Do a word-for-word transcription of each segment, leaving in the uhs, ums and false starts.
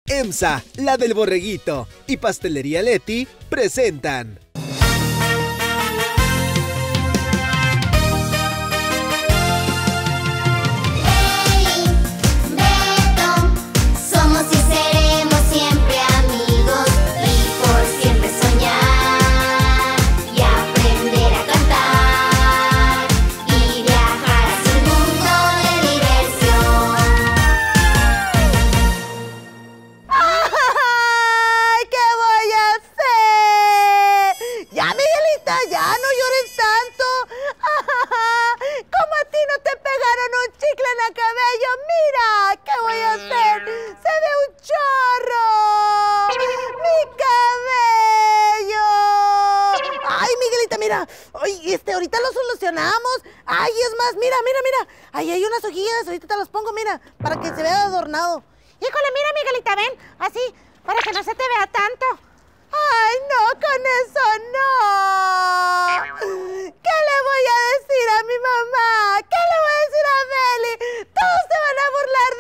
EMSA, la del borreguito, y Pastelería Leti presentan. Ay, este, ahorita lo solucionamos. Ay, es más, mira, mira, mira. Ahí hay unas hojillas, ahorita te las pongo, mira, para que se vea adornado. Híjole, mira, Miguelita, ven, así, para que no se te vea tanto. Ay, no, con eso no. ¿Qué le voy a decir a mi mamá? ¿Qué le voy a decir a Beli? Todos se van a burlar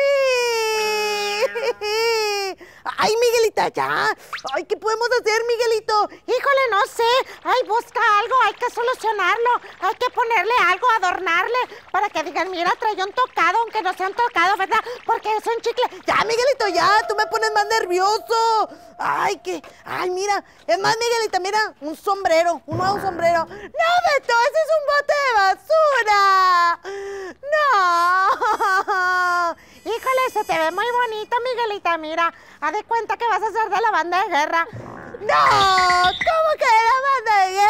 de mí. Ay, Miguelita, ya. Ay, ¿qué podemos hacer, Miguelito? Híjole, no sé. Ay, busca algo, hay que solucionarlo. Hay que ponerle algo, adornarle, para que digan, mira, trae un tocado, aunque no sea un tocado, ¿verdad? Porque es un chicle. Ya, Miguelito, ya, tú me pones más nervioso. Ay, que, ay, mira. Es más, Miguelita, mira, un sombrero, un nuevo sombrero. No, Beto, ese es un bote de basura. No. Híjole, se te ve muy bonito, Miguelita, mira. Haz de cuenta que vas a ser de la banda de guerra. ¡No! ¿Cómo que de la banda de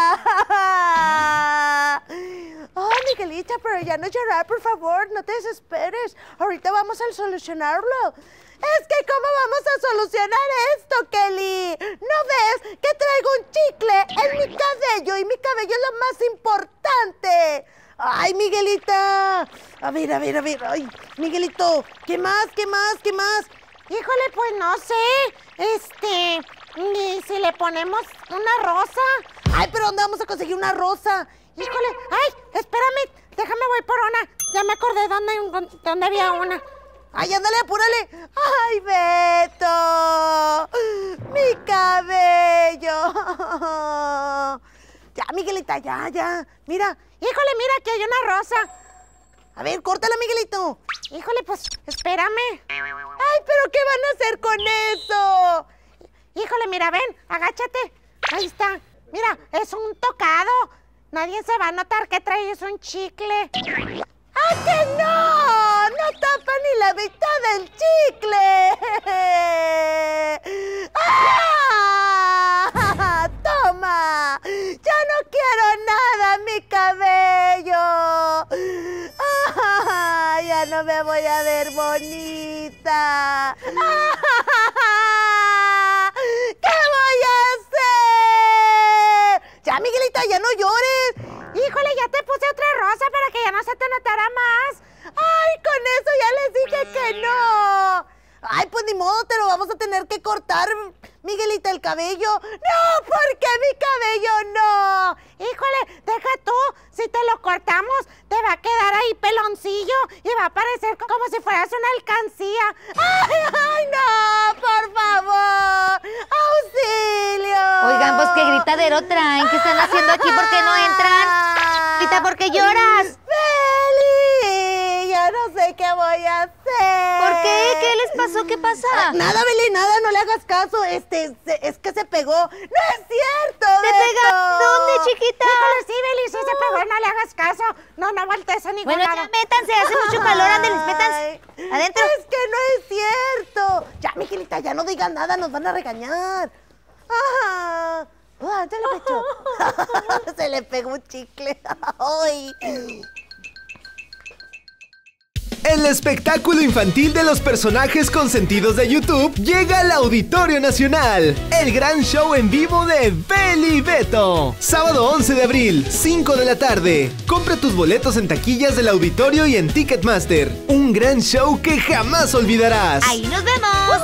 guerra? Oh, Miguelita, pero ya no llorar, por favor, no te desesperes. Ahorita vamos a solucionarlo. Es que, ¿cómo vamos a solucionar esto, Kelly? ¿No ves que traigo un chicle en mi cabello y mi cabello es lo más importante? ¡Ay, Miguelita! A ver, a ver, a ver. ¡Ay, Miguelito! ¿Qué más, qué más, qué más? Híjole, pues no sé. Este... ¿Y si le ponemos una rosa? Ay, pero ¿dónde vamos a conseguir una rosa? Híjole, ay, espérame, déjame voy por una. Ya me acordé dónde, dónde había una. Ay, ándale, apúrale. Ay, Beto, mi cabello. Ya, Miguelita, ya, ya. Mira, híjole, mira, aquí hay una rosa. A ver, córtala, Miguelito. Híjole, pues, espérame. Ay, pero ¿qué van a hacer con eso? Híjole, mira, ven, agáchate. Ahí está. Mira, es un tocado. Nadie se va a notar que traes un chicle. ¡Ah, que no! ¡No tapa ni la mitad del chicle! ¡Ah! ¡Toma! ¡Ya no quiero nada en mi cabello! ¡Ah! ¡Ya no me voy a ver bonita! ¡Ah! ¿Qué voy a hacer? Ya, Miguelita, ya no llores. Híjole, ya te puse otra rosa para que ya no se te notara más. Ay, con eso ya les dije que no. Ay, pues ni modo, te lo vamos a tener que cortar, Miguelita, el cabello. No, ¿por qué mi cabello no? Híjole, deja tú. Si te lo cortamos, te va a quedar ahí peloncillo y va a parecer como si fueras una alcancía. ¡Ay, ay, no! ¡Por favor! ¡Auxilio! Oigan, pues qué gritadero traen. ¿Qué están haciendo aquí? ¿Por qué no entran? Rita, ¿por qué lloras? ¡Beli! Ya no sé qué voy a hacer. ¿Por qué? ¿Qué les pasó? ¿Qué pasa? Ah, nada, Beli, nada, no le hagas caso. Este, se, es que se pegó. ¡No es cierto, ¿Se pega? ¿Dónde, chiquita? Híjole, sí, Beli, sí se pegó, no le hagas caso. No, no voltees a ningún Bueno, lado. ya métanse, hace mucho calor, ándeles, métanse. Adentro. Es que no es cierto. Ya, Miguelita, ya no digan nada, nos van a regañar. Ajá. Ah, se le pegó. Se le pegó un chicle. Ay. El espectáculo infantil de los personajes consentidos de YouTube llega al Auditorio Nacional. El gran show en vivo de Beli y Beto. Sábado once de abril, cinco de la tarde. Compra tus boletos en taquillas del auditorio y en Ticketmaster. Un gran show que jamás olvidarás. Ahí nos vemos.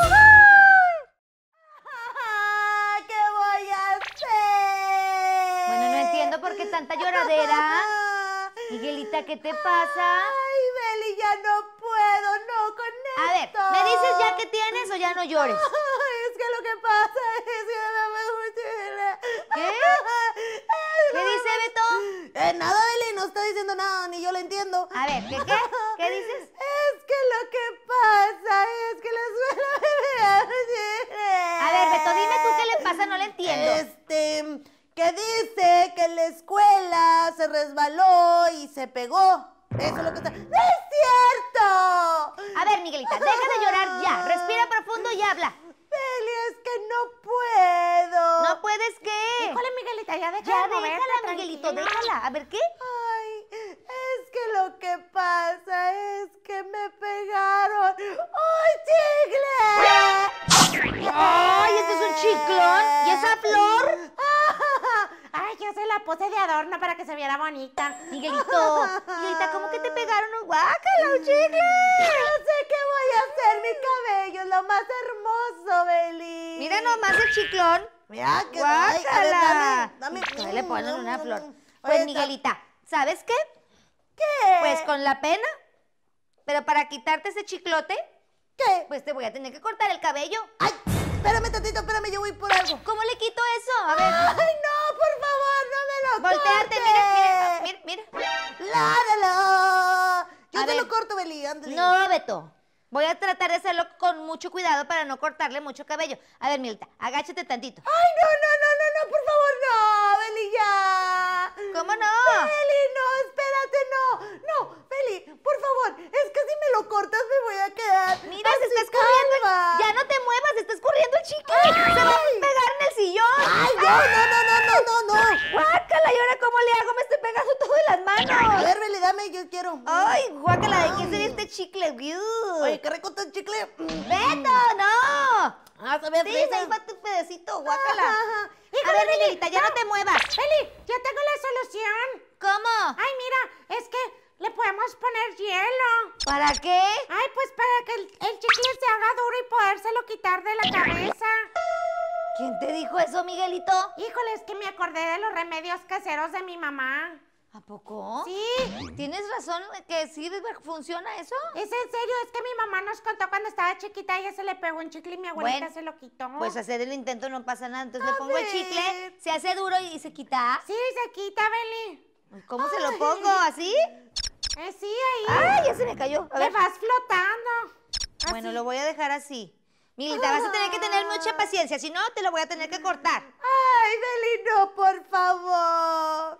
¿Qué voy a hacer? Bueno, no entiendo por qué tanta lloradera. Miguelita, ¿qué te pasa? Ay, Beli, ya no puedo, no con A ver, ¿me dices ya qué tienes o ya no llores? Es que lo que pasa es que me pegó un chicle. ¿Qué? ¿Qué dice Beto? Eh, nada, Beli, no está diciendo nada, ni yo lo entiendo. A ver, ¿qué qué? ¿Qué dices? Es que lo que pasa es que la escuela me pegó un chicle. A ver, Beto, dime tú qué le pasa, no le entiendo. Este, que dice que en la escuela se resbaló y se pegó. Eso es lo que está... ¡No es cierto! A ver, Miguelita, deja de llorar ya. Respira profundo y habla. Beli, es que no puedo. ¿No puedes qué? Híjole, Miguelita, ya deja Ya de moverte, déjala, Miguelito, tranquila. déjala. A ver, ¿qué? Ay, es que lo que pasa es que me pegaron un chicle. ¡Ay, este es un chiclón! ¿Y esa flor? Ay, yo se la puse de adorno para que se viera bonita. Miguelito, Miguelita, ¿cómo que te pegaron un guácala, un chicle? No sé qué voy a hacer, mi cabello es lo más hermoso, Beli. Mira nomás el chiclón. Mira que ay, a ver, ¡Guácala! dame, dame. Todavía le ponen una flor. Oye, Pues, Miguelita, ¿sabes qué? ¿qué? Pues con la pena. Pero para quitarte ese chiclote, ¿Qué? pues te voy a tener que cortar el cabello. Ay, espérame tantito, espérame, yo voy por algo. ¿Cómo le quito eso? A ver, Ay, no, por favor, no me lo volteate, cortes. mira, mira, mira, mira. La, la, la. Yo A te ver. lo corto, Beli, ándale. No, Beto. Voy a tratar de hacerlo con mucho cuidado para no cortarle mucho cabello. A ver, Miguelita, agáchate tantito. Ay, no, no, no, no, no, por favor, no, Beli, ya. ¿Cómo no? Beli, no, espérate, no. No, Beli, por favor, es que si me lo cortas me voy a quedar Mira, se así está escurriendo. el- calva. Ya no te muevas, se está escurriendo el chicle. Se va a pegar en el sillón. Ay, no, no, no, no, no, no, no. Guácala, ¿y ahora cómo le hago? Me estoy pegando todo en las A manos. ver, Beli, dame, yo quiero. Ay, guácala, ¿de quién sería este chicle? Uy. Oye, qué rico está el chicle. ¡Beto, no! Ah, se ve Sí, fresa. ahí va tu pedacito, guácala. Ajá. A Híjole, ver, Beli, Miguelita, ya no te muevas. Beli, ya tengo la solución. ¿Cómo? Ay, mira, es que le podemos poner hielo. ¿Para qué? Ay, pues para que el, el chicle se haga duro y podérselo quitar de la cabeza. ¿Quién te dijo eso, Miguelito? Híjole, es que me acordé de los remedios caseros de mi mamá. ¿A poco? Sí, ¿Tienes razón que sí funciona eso? es en serio, es que mi mamá nos contó cuando estaba chiquita, ella se le pegó un chicle y mi abuelita Bueno, se lo quitó. Pues hacer el intento no pasa nada. Entonces le pongo el ver. chicle, se hace duro y se quita. Sí, se quita, Beli. ¿Cómo se lo pongo? ¿Así? Eh, sí, ahí. ¡Ay, ya se me cayó! A Le ver. vas flotando. Bueno, lo voy a dejar así. Miguelita, vas a tener que tener mucha paciencia, si no, te lo voy a tener que cortar. Ay, Beli, no, por favor.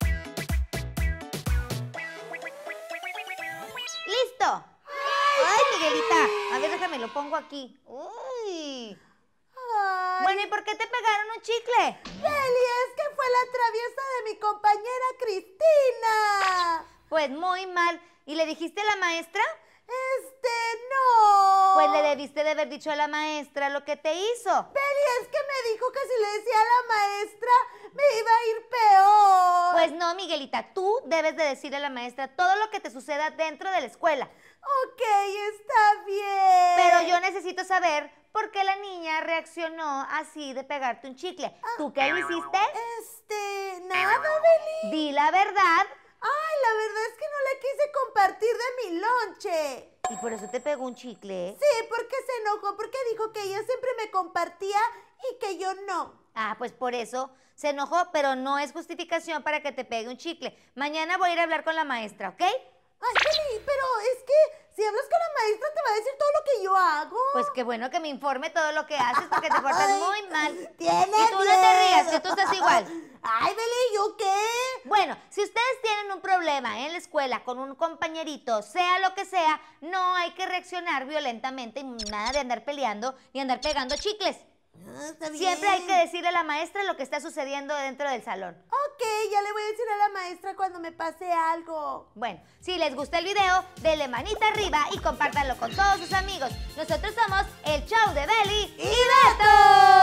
¡Listo! ¡Ay, Miguelita! A ver, déjame, lo pongo aquí. ¡Uy! Ay, Bueno, ¿y por qué te pegaron un chicle? Beli, es que fue la traviesa de mi compañera Cristina. Pues muy mal. ¿Y le dijiste a la maestra? Este, no. Pues le debiste de haber dicho a la maestra lo que te hizo. Beli, es que me dijo que si le decía a la maestra me iba a ir peor. Pues no, Miguelita, tú debes de decirle a la maestra todo lo que te suceda dentro de la escuela. Ok, está bien. Pero yo necesito saber por qué la niña reaccionó así de pegarte un chicle. ¿Tú qué hiciste? Este, nada, Beli. Di la verdad. Ay, la verdad es que no le quise compartir de mi lonche. Y por eso te pegó un chicle. Sí, porque se enojó, porque dijo que ella siempre me compartía y que yo no. Ah, pues por eso se enojó, pero no es justificación para que te pegue un chicle. Mañana voy a ir a hablar con la maestra, ¿ok? Ay, Beli, pero es que si hablas con la maestra te va a decir todo lo que yo hago. Pues qué bueno que me informe todo lo que haces porque te portas Ay, muy mal. Tiene Y tú no te miedo. rías, que tú estás igual. Ay, Beli, ¿yo qué? Bueno, si ustedes tienen un problema en la escuela con un compañerito, sea lo que sea, no hay que reaccionar violentamente y nada de andar peleando y andar pegando chicles. Ah, está bien. Siempre hay que decirle a la maestra lo que está sucediendo dentro del salón. Ok, ya le voy a decir a la maestra cuando me pase algo. Bueno, si les gusta el video, denle manita arriba y compártanlo con todos sus amigos. Nosotros somos el show de Beli y Beto.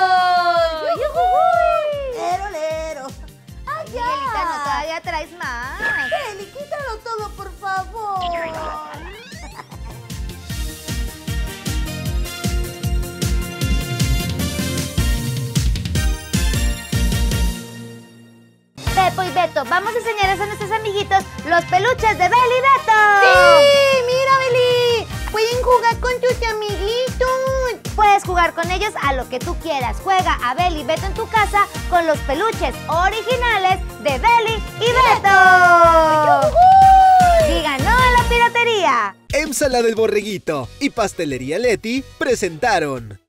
Lero, lero. ¡Ay, ya! Miguelita, no, todavía traes más. Beli, quítalo todo, por favor. Pepo y Beto, vamos a enseñarles a nuestros amiguitos los peluches de Beli y Beto. ¡Sí! ¡Mira, Beli! pueden jugar con tus amiguitos. Puedes jugar con ellos a lo que tú quieras. Juega a Beli y Beto en tu casa con los peluches originales de Beli y Beto. ¡Y ganó la piratería! EMSA, la del borreguito y Pastelería Leti presentaron